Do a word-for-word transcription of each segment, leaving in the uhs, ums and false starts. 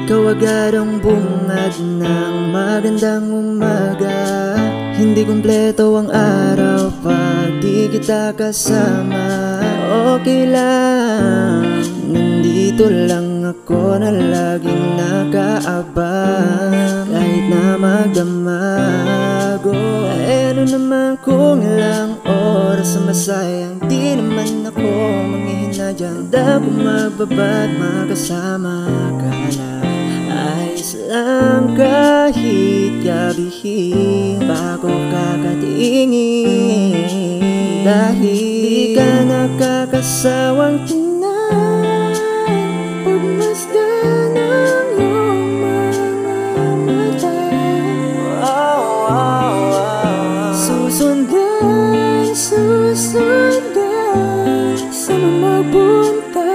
Ikaw agad ang bungad ng magandang umaga. Hindi kumpleto ang araw pag di kita kasama. Okay lang, nandito lang ako na laging nakaabang. Kahit na magdamago, ay ano naman kung ilang oras sa masayang, di naman ako manghihina dyan. Handa ko magbaba at makasama ka lang. Ayos lang kahit gabihin pa ako kakatingin. Dahil di ka nakakasawang tingnan, pagmasdan ang iyong mga mata. Wow, wow, wow. Susundan, susundan sa magpunta.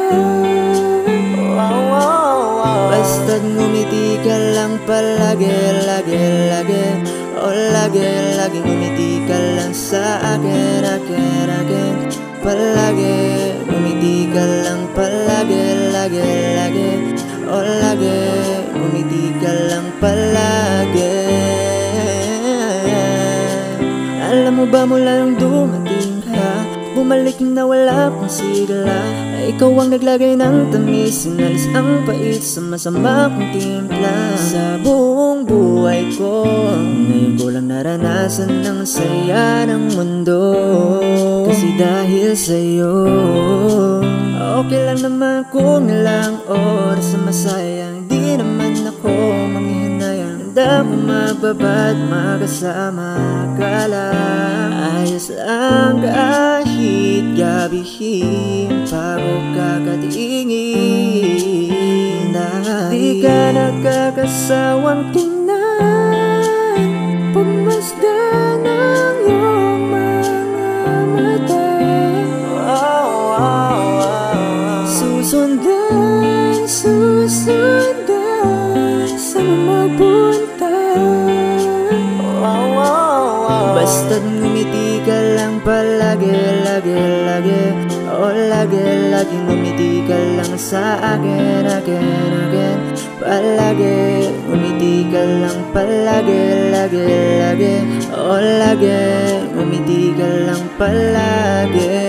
Basta't ngumiti ka lang palagi, lagi, lagi. O lagi, lagi ngumiti ka lang sa akin, akin, akin. Palagi, ngumiti ka lang palagi, lagi, lagi. O lagi, ngumiti ka lang palagi. Alam mo ba mula nung dumating ka, bumalik na wala pang sigla. Ikaw ang naglagay ng tamis, sinalis ang pait sa masama kong timpla. Sa buong buhay ko, ngayon ko lang naranasan ng saya ng mundo. Kasi dahil sa'yo, okay lang naman kung ilang oras sa masayang, di naman ako manghihinayang. Handa ko magbaba at makasama ka lang. Ayos lang kahit gabihin pa ako kakatingin. Dahil di ka nakakasawang tingnan, pagmasdan ang iyong mga mata. Wow, wow, wow. Susundan, susundan sa magpunta. Wow, wow, wow. Basta't ngumiti ka lang palagi, lagi, lagi. O lagi, lagi ngumiti ka lang sa akin, akin, akin. Palagi, ngumiti ka lang palagi, lagi, lagi. O lagi, ngumiti ka lang palagi.